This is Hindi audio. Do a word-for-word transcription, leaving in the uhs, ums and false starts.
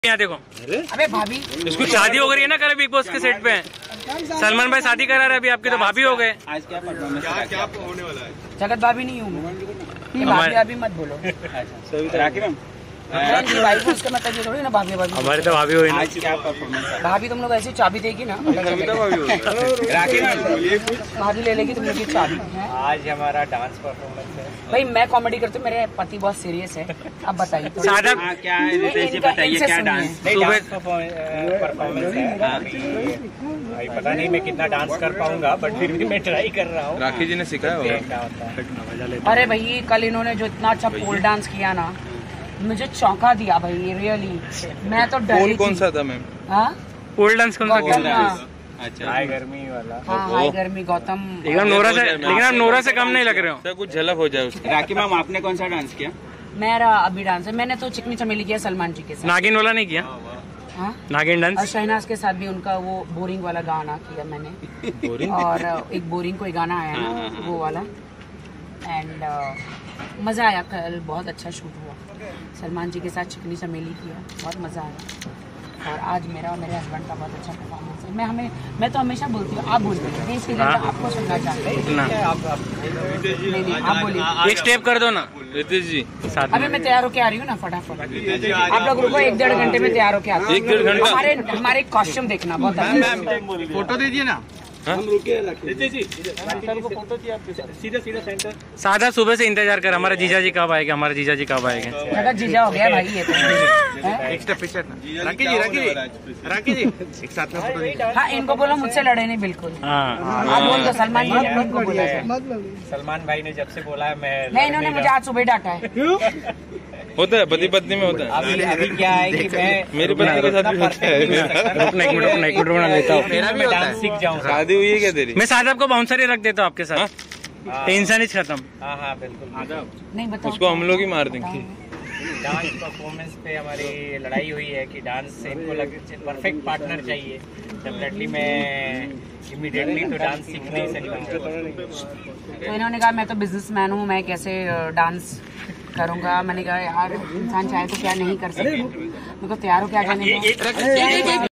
यहाँ देखो, अबे भाभी इसको शादी हो गई है ना कल बिग बॉस के सेट पे। सलमान भाई शादी करा रहे, अभी आपके तो भाभी हो गए। आज क्या परफॉर्मेंस क्या क्या होने वाला है? जगत भाभी नहीं हूँ, भाभी अभी मत बोलो। राखी भाई उसका मतलब ये थोड़ी ना भाभी भाभी हमारे तो भाभी हुई ना। आज क्या परफॉर्मेंस है? भाभी तुम लोग ऐसी चाबी देगी ना, राखी भाभी ले लेगी तुम लोग की चाबी। आज हमारा डांस परफॉर्मेंस है भाई मैं कॉमेडी करती हूँ, मेरे पति बहुत सीरियस है। अब बताइए तो सादा हाँ, क्या है रितेश जी बताइए क्या डांस परफॉर्मेंस है? भाई पता नहीं मैं कितना डांस कर पाऊंगा, बट फिर भी मैं ट्राई कर रहा हूँ। राखी जी ने सिखाया होगा। अरे भाई कल इन्होंने जो इतना अच्छा पोल डांस किया ना, मुझे चौंका दिया भाई रियली। मैं तो डरी पोल कौन थी। सा था मैम? हाँ पोल डांस कौन सा गौतम, किया? हाँ अच्छा हाई गर्मी वाला। हाँ हाई गर्मी गौतम। एकदम नोरा से, लेकिन आप नोरा से कम नहीं लग रहे हो। सर कुछ झलक हो जाए उसकी। राखी मैम आपने कौन सा डांस किया? मेरा अभी डांस है, मैंने तो चिकनी चमेली किया सलमान जी के साथ। नागिन वाला नहीं किया? हाँ नागिन और डांस शहनाज के साथ भी उनका वो बोरिंग वाला गाना किया मैंने। बोरिंग? और एक बोरिंग कोई गाना आया ना वो वाला। एंड मज़ा आया, कल बहुत अच्छा शूट हुआ। सलमान जी के साथ चिकनी चमेली किया, बहुत मज़ा आया। और आज मेरा और मेरे हस्बैंड का बहुत अच्छा परफॉर्मेंस है। मैं हमें मैं तो हमेशा बोलती हूँ, आप बोलते हैं इसके लिए आपको सुनना चाहते हैं। ना नहीं नहीं आप बोलिए, एक स्टेप कर दो ना रितेश जी साथ अभी में। मैं तैयार होके आ रही हूँ ना फटाफट। आप लोग रुको, एक डेढ़ घंटे में तैयार होके आते हैं। एक डेढ़ घंटा? हमारे हमारे कॉस्ट्यूम देखना बहुत अच्छा। फोटो दीजिए ना। हम सादा सुबह से इंतजार कर, हमारा जीजा जी कब आएगा, हमारा जीजा जी कब आएगा। अगर जीजा हो गया भाई ये तो हैं? एक स्टेप पीछे राखी जी राखी जी राखी जी एक साथ में फोटो। हाँ इनको बोलो मुझसे लड़े नहीं बिल्कुल। हाँ आप बोल दो सलमान जी ने इनको बोला है। सलमान भाई ने जब से बोला है मैं नहीं इन्होंने मुझे आज सुबह डांटा है। होता है, पति पत्नी में होता है। अभी अभी क्या है कि मैं मेरी पत्नी के साथ भी होता है। रुकना एक मिनट, रुकना एक मिनट, बना लेता हूँ। मेरा भी डांस सीख जाऊंगा। शादी हुई है क्या तेरी? मैं सादा आपको बाउंसर ही रख देता हूँ आपके साथ, टेंशन ही खत्म। हाँ हाँ बिल्कुल। नहीं बताओ उसको हम लोग ही मार देंगे। डांस परफॉर्मेंस पे हमारी लड़ाई हुई है कि डांस से इनको लगे परफेक्ट पार्टनर चाहिए। डेफिनेटली मैं इमीडिएटली तो डांस सीख नहीं सकता। तो इन्होंने कहा मैं तो बिजनेसमैन हूँ, मैं कैसे डांस करूँगा। मैंने कहा यार इंसान चाहे तो क्या नहीं कर सकते। मेरे को तैयार हो क्या जाने दो।